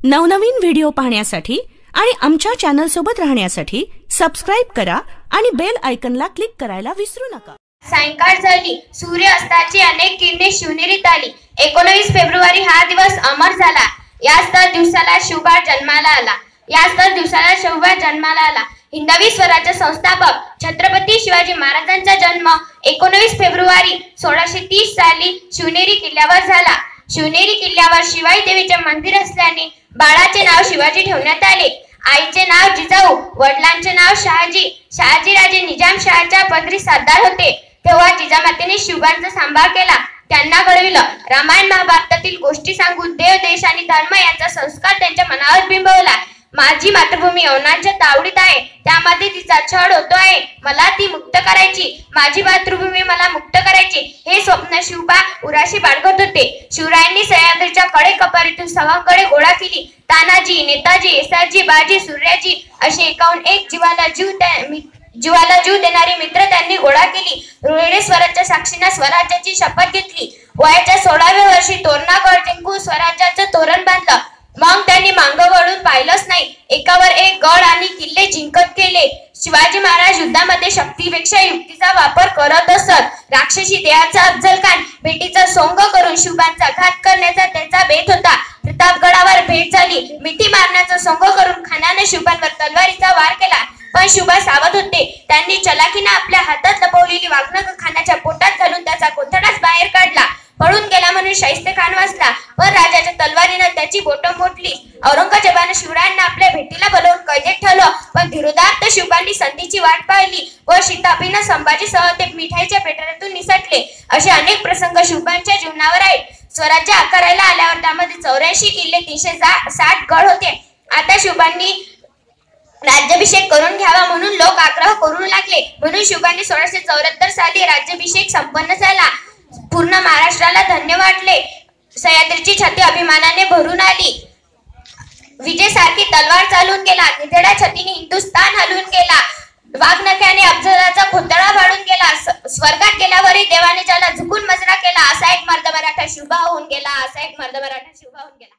नवनवीन व्हिडिओ पाहण्यासाठी आणि आमच्या चॅनल सोबत राहण्यासाठी सबस्क्राइब करा आणि बेल आयकॉनला क्लिक करायला विसरू नका। सायंकाळ झाली, सूर्य अस्ताची अनेक किरणे शिवनेरीत आली। 19 फेब्रुवारी हा दिवस अमर झाला। याच दिवसाला शिवबा जन्माला आला। हिंदवी स्वराज्य संस्थापक छत्रपती शिवाजी महाराजांचा जन्म 19 फेब्रुवारी 1630 साली शिवनेरी किल्ल्यावर झाला। शिवनेरी किल्ल्यावर शिवाई देवीचे मंदिर असल्याने बाळाचे नाव शिवाजी ठेवण्यात आले। आईचे नाव जिजाऊ, वडिलांचे नाव शहाजीराजे निजामशहाच्या पदरी सरदार होते। तेव्हा जिजामातेने शिवबांचा सांभाळ केला, त्यांना घडविलं। रामायण महाभारतातील गोष्टी सांगून देव, देश आणि धर्म यांचा संस्कार त्यांच्या मनावर बिंबवला। माझी मातृभूमी यवनांच्या तावडीत आहे, त्यामध्ये तिचा छळ होतो आहे, मला ती मुक्त करायची। माझी मातृभूमी मला मुक्त करायची, हे स्वप्न शिवबा उराशी बाळगत होते। शिवरायांनी सह्याद्रीच्या कडेकपारीतून सवंगडे गोळा केली। तानाजी, नेताजी, येसाजी, बाजी, सूर्याजी असे एकाहून एक जीवाला जीव देणारी मित्र त्यांनी गोळा केली। रुळेडे स्वराज्याच्या साक्षीने स्वराज्याची शपथ घेतली। वयाच्या 16व्या वर्षी तोरणागड जिंकून स्वराज्याचं तोरण बांधलं। मग त्यांनी मागं वळून पाहिलंच नाही, एकावर एक गड आणि किल्ले जिंकत गेले। शिवाजी महाराज युद्धामध्ये शक्तीपेक्षा युक्तीचा वापर करत असत। राक्षसी देहाचा अफजल खान भेटीचा सोंग करून शिवबांचा घात करण्याचा त्याचा बेत होता। प्रतापगडावर भेट झाली, मिठी मारण्याचा सोंग करून खानाने शिवबांवर तलवारीचा वार केला, पण शिवबा सावध होते। त्यांनी चलाखीने आपल्या हातात लपवलेली वाघनख खानाच्या पोटात घालून त्याचा कोथळाच बाहेर काढला। पळून गेला म्हणून शाहिस्ते खान वाचला, पण राजाच्या तलवारीने त्याची बोटं मोडली। औरंगजेबाने शिवरायांना आपल्या भेटीला बोलावून कैदेत ठेवलं, पण धीरोदात्त शिवबांनी संधीची वाट पाहिली व शिताफीने संभाजीसह ते मिठाईच्या पेटाऱ्यातून निसटले। असे अनेक प्रसंग शिवबांच्या जीवनावर आहेत। स्वराज्य आकाराला आल्यावर त्यामध्ये 84 किल्ले, 360 गड होते। आता शिवबांनी राज्याभिषेक करून घ्यावा म्हणून लोक आग्रह करू लागले, म्हणून शिवबांनी 1674 साली राज्याभिषेक संपन्न झाला। पूर्ण महाराष्ट्राला धन्य वाटले। सह्याद्रीची छाती अभिमानाने भरून आली। विजय सारखी तलवार चालून गेला, निधड्या छातीने हिंदुस्थान हलून गेला। वाघनख्याने अफजलाचा खोतळा फाडून गेला। स्वर्गात गेल्यावरही देवाने ज्याला झुकून मजरा केला, असा एक मर्द मराठा शिवबा होऊन गेला।